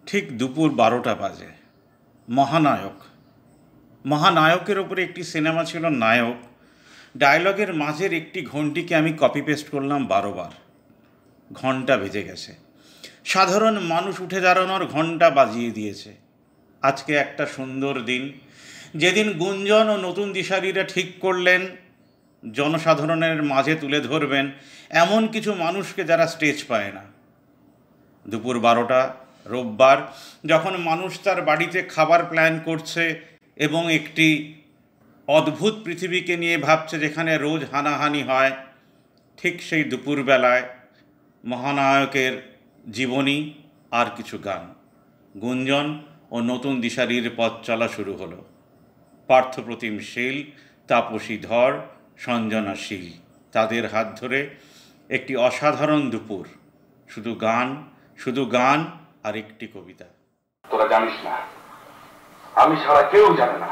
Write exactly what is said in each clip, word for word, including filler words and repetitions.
ঠিক দুপুর বারোটা বাজে। মহানায়ক মহানায়কের ওপরে একটি সিনেমা ছিল নায়ক। ডায়লগের মাঝের একটি ঘণ্টিকে আমি কপি পেস্ট করলাম বারো বার। ঘণ্টা বেজে গেছে। সাধারণ মানুষ উঠে দাঁড়ানোর ঘণ্টা বাজিয়ে দিয়েছে। আজকে একটা সুন্দর দিন, যেদিন গুঞ্জন ও নতুন দিশারিরা ঠিক করলেন জনসাধারণের মাঝে তুলে ধরবেন এমন কিছু মানুষকে যারা স্টেজ পায় না। দুপুর বারোটা রোববার, যখন মানুষ তার বাড়িতে খাবার প্ল্যান করছে এবং একটি অদ্ভুত পৃথিবীকে নিয়ে ভাবছে যেখানে রোজ হানাহানি হয়, ঠিক সেই দুপুরবেলায় মহানায়কের জীবনী আর কিছু গান, গুঞ্জন ও নতুন দিশারির পথ চলা শুরু হলো। পার্থপ্রতিম শীল, তাপসী ধর, সঞ্জনা শীল, তাদের হাত ধরে একটি অসাধারণ দুপুর। শুধু গান, শুধু গান আর একটি কবিতা। তোরা জানিস না, আমি ছাড়া কেউ জানে না,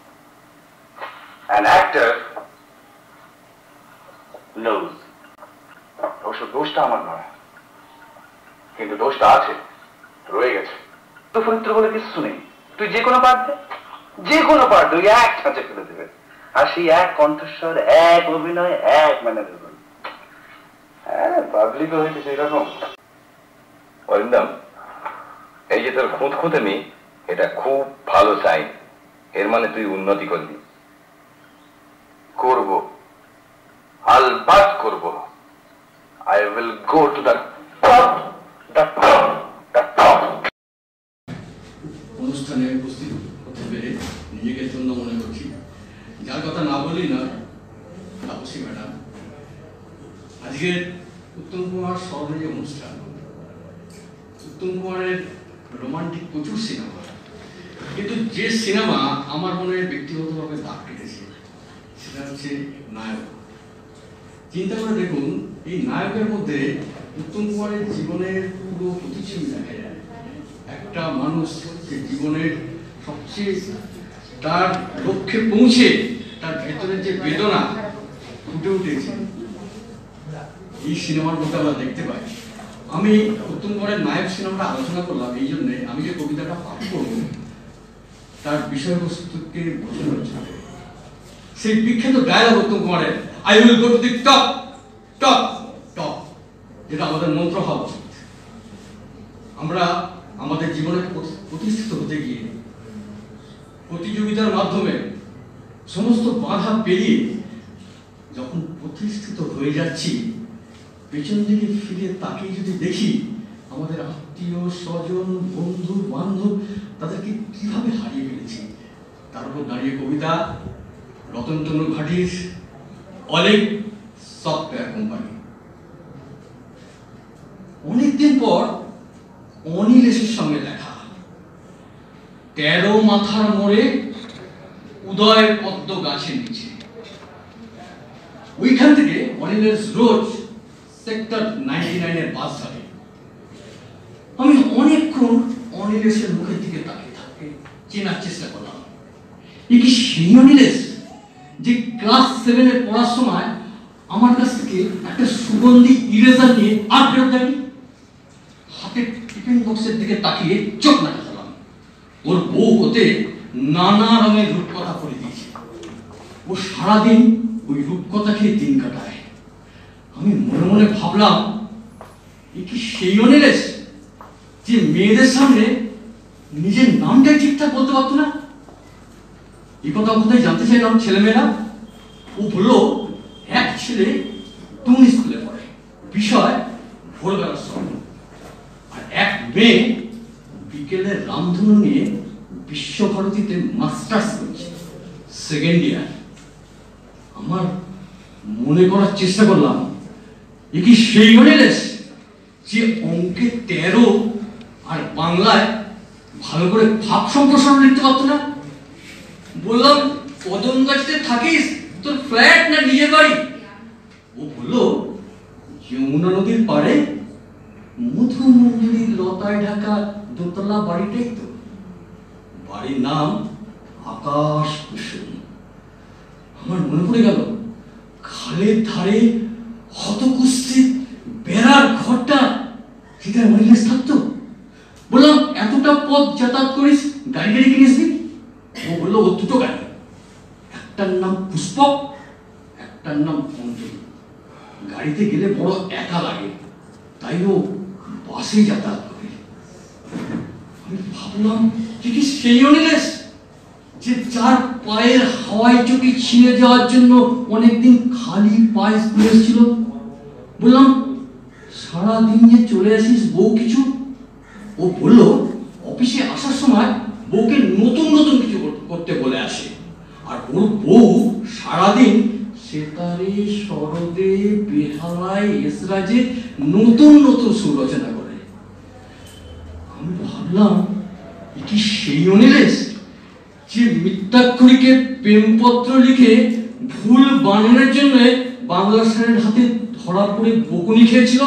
an actor knows। অবশ্য দোষটা আমার নয়, কিন্তু দোষটা আছে, রয়ে গেছে। তো চরিত্র বলে কিছু নেই, তুই যে কোনো পার্ট দে, যে কোনো পার্ট দুই এক ছাঁচে ফেলে দেবে, আর সেই এক কণ্ঠস্বর, এক অভিনয়, এক ম্যানেজার। হ্যাঁ, পাবলিকও হয়েছে সেই রকম। অরিন্দম, এই যে তোর খুঁত খুঁতেমি, এটা খুব ভালো সাইন। এর মানে তুই উন্নতি করবি। করব, আলবাত করব। I will go to the top, the top, the top। অনুষ্ঠানে উপস্থিত হতে পেরে নিজেকে ধন্য মনে করছি। যার কথা না বলি না, তাপসী ম্যাডাম, আজকের উত্তম কুমার স্মরণে যে অনুষ্ঠান, উত্তম কুমারের রোমান্টিক প্রচুর সিনেমা, কিন্তু যে সিনেমা আমার মনে ব্যক্তিগতভাবে দাগ কেটেছে সেটা হচ্ছে নায়ক। চিন্তা করে দেখুন, এই নায়কের মধ্যে উত্তম কুমারের জীবনের পুরো প্রতিচ্ছবি দেখা যায়। একটা মানুষ যে জীবনের সবচেয়ে তার লক্ষ্যে পৌঁছে তার ভেতরের যে বেদনা ফুটে উঠেছে, এই সিনেমার মধ্যে আমরা দেখতে পাই। আমি উত্তম কুমারের নায়ক সিনেমাটা আলোচনা করলাম এই জন্যে, আমি যে কবিতাটা পাঠ করব তার বিষয়বস্তুকে বোঝানোর জন্য। সেই বিখ্যাত ডায়লগ উত্তম কুমারের, I will go to the top, top, top, যেটা আমাদের মন্ত্র হওয়া উচিত। আমরা আমাদের জীবনে প্রতিষ্ঠিত হতে গিয়ে প্রতিযোগিতার মাধ্যমে সমস্ত বাধা পেরিয়ে যখন প্রতিষ্ঠিত হয়ে যাচ্ছি, পেছন দিকে ফিরে তাকিয়ে যদি দেখি আমাদের আত্মীয় স্বজন, বন্ধু বান্ধব, তাদেরকে কিভাবে হারিয়ে ফেলেছি, তার উপর দাঁড়িয়ে কবিতা রতনচন্দ্র ঘাটির অনেক সফটওয়্যার কোম্পানি। অনেকদিন পর অনিলেশের সঙ্গে দেখা, তেরো মাথার মোড়ে উদয় পদ্ম গাছের নিচে। ওইখান থেকে অনিলেশ রোজ সেক্টর নাইনটি নাইন এর বাস ধরে। আমি অনেকক্ষণ অনিলেশের মুখের দিকে তাকিয়ে থাকে চেনার চেষ্টা করলাম। এ কি সেই অনিলেশ যে ক্লাস সেভেনে পড়ার সময় আমার কাছ থেকে একটা সুগন্ধি ইরেজার নিয়ে আর ফেরত দেয়নি? হাতের টিফিন বক্সের দিকে তাকিয়ে চোখ লাগালাম। ওর বউ হতে নানা রঙের রূপকথা করে দিয়েছে। ও সারাদিন ওই রূপকথা খেয়ে দিন কাটায়। আমি মনে মনে ভাবলাম, এ কি সেই অনিলেশ যে মেয়েদের সামনে নিজের নামটাই ঠিকঠাক বলতে পারতো না? এই কথা কোথায় জানতে চাইলাম ছেলেমেয়েরা। ও বললো এক ছেলে তুন স্কুলে পড়ে, বিষয় ভোরবেলার সময়, আর এক মেয়ে বিকেলে রামধনু নিয়ে বিশ্বভারতীতে মাস্টার্স করছে, সেকেন্ড ইয়ার। আমার মনে করার চেষ্টা করলাম, এ কি সেই অনিলেশ যে অঙ্কে তেরো আর বাংলায় ভালো করে ভাব সম্প্রসারণ লিখতে পারতো না? বললাম, কদম গাছতে থাকিস, তোর ফ্ল্যাট না নিজের বাড়ি? ও বললো, যমুনা নদীর পাড়ে মধু মঞ্জুরির লতায় ঢাকা দোতলা বাড়িটাই তো। বাড়ির নাম আকাশ কুসুম। আমার মনে পড়ে গেল, খালের ধারে হতকুস্থিত বেড়ার ঘরটা, সেটা অনিলেশ থাকতো। বললাম, এতটা যাতায়াত করিস গাড়ি গাড়ি কিনিসনি? ও বললো ও দুটো গাড়ি, একটার নাম পুষ্পক, একটার নাম অঞ্জলি। গাড়িতে গেলে বড় একা লাগে, তাই ও বাসে যাতায়াত করে। আমি ভাবলাম তুই কি সেই অনিলেশ যে যার পায়ের হাওয়াই চটি ছিঁড়ে যাওয়ার জন্য অনেকদিন খালি পায়ে স্কুলে এসেছিল? বললাম সারাদিন যে চলে আসিস বউ কিছু? ও বলল অফিসে আসার সময় বউকে নতুন নতুন কিছু করতে বলে আসে, আর ওর বউ সারাদিন সেতারে সরদে বেহালায় এসরাজে নতুন নতুন সুর রচনা করে। আমি ভাবলাম কি সেই অনিলেশ যে মিথ্যাক্ষরীকে প্রেমপত্র লিখে ভুল বানানোর জন্য বাংলা স্যারের হাতে ধরা পড়ে বকুনি খেয়েছিল?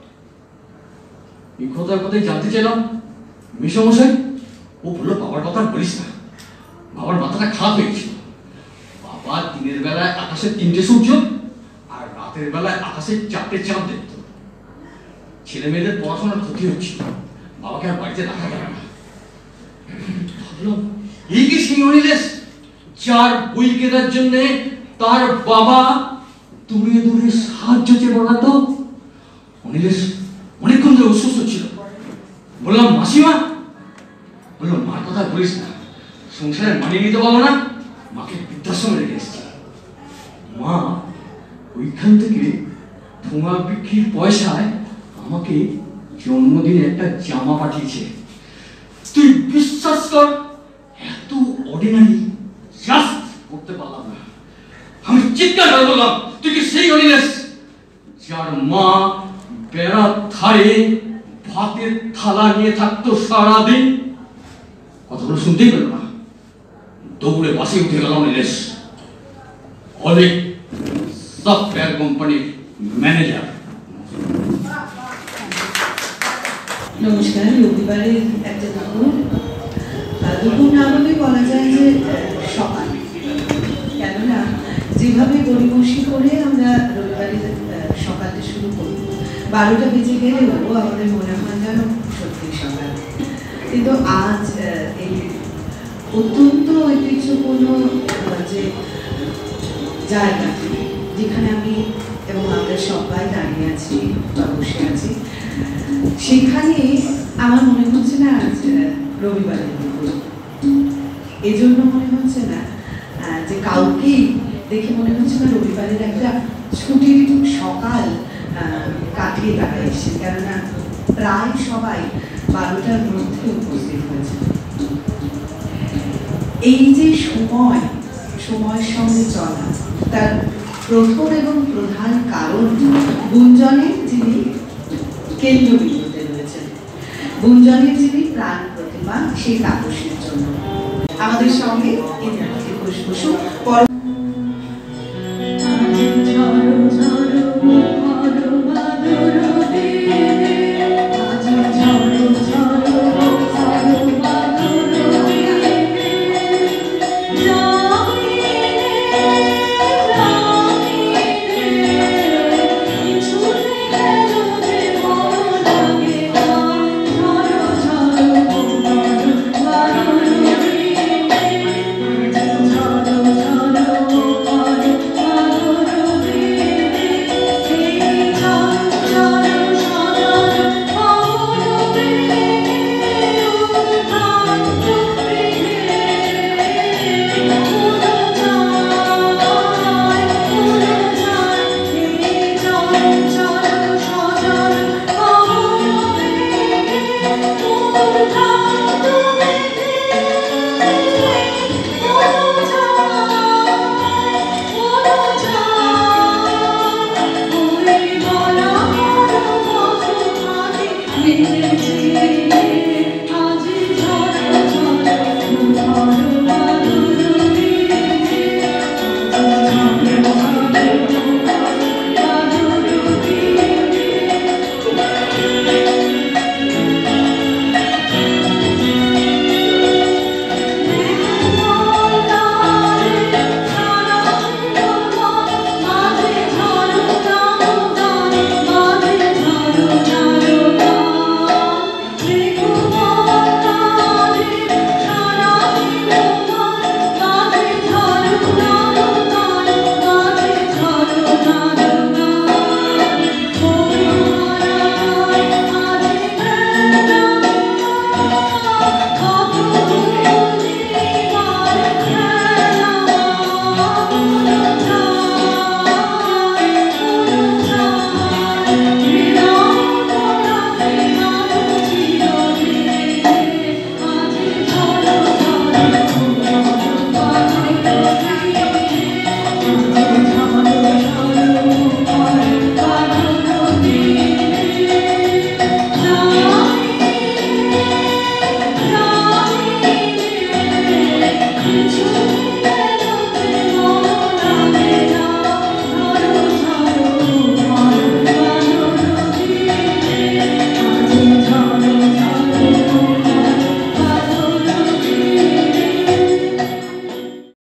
এই কথা কথায় জানতে চাইলাম মেসমশাই। ও বললো বাবার কথা বলিস না, বাবার মাথাটা খারাপ হয়েছিল। বাবা দিনের বেলায় আকাশে তিনটে সূর্য আর রাতের বেলায় আকাশে চারটে চাঁদ দেখত। ছেলে মেয়েদের পড়াশোনার ক্ষতি হচ্ছিল, বাবাকে আর বাড়িতে রাখা গেল না। ভাবলাম এই কি সেই অনিলেশ যার বই কেনার জন্য তার বাবা দূরে দূরে সাহায্য চেয়ে বাড়াতো? অনিলেশ অনেকক্ষণ ধরে অসুস্থ ছিল। বললাম মাসিমা? বললো মার কথা বলিস না, সংসারে মানিয়ে নিতে পারলো না, মাকে বৃদ্ধাশ্রমে রেখে এসেছি। মা ওইখান থেকে ঠোঙা বিক্রির পয়সায় আমাকে জন্মদিনে একটা জামা পাঠিয়েছে। তুই বিশ্বাস কর এত অর্ডিনারি জাস্ট করতে পারলাম না। আমি চিৎকার করে বললাম তুই কি সেই অনিলেশ যার মা বেড়ার ধারে ভাতের থালা নিয়ে থাকতো সারাদিন? কথাগুলো শুনতেই পেল না, দৌড়ে বাসে উঠে গেল অনিলেশ। অনেক সফটওয়্যার কোম্পানির ম্যানেজার। নমস্কার। রবিবারের একটা দুপুর, দুপুর না বলে বলা যায় যে সকাল, কেননা যেভাবে গড়িমসি করে আমরা রবিবারের সকালে শুরু করি, বারোটা বেজে গেলেও আমাদের মনে হয় যেন সত্যি সকাল। কিন্তু আজ এই অত্যন্ত ঐতিহ্যপূর্ণ যে জায়গা যেখানে আমি এবং আমরা সবাই দাঁড়িয়ে আছি বা বসে আছি, সেখানে আমার মনে হচ্ছে না আজ রবিবারের দুপুর। এজন্য মনে হচ্ছে না যে কাউকেই দেখে মনে হচ্ছে না রবিবারের একটা ছুটির সকাল কাটিয়ে তারা এসছে, কেননা প্রায় সবাই বারোটার মধ্যে উপস্থিত হয়েছে। এই যে সময় সময়ের সঙ্গে চলা, তার প্রথম এবং প্রধান কারণ গুঞ্জনের যিনি কেন্দ্রবিন্দুতে রয়েছেন, গুঞ্জনের যিনি প্রাণ প্রতিমা, সেই তাপসীর জন্য। আমাদের সঙ্গে ঘোষ বসু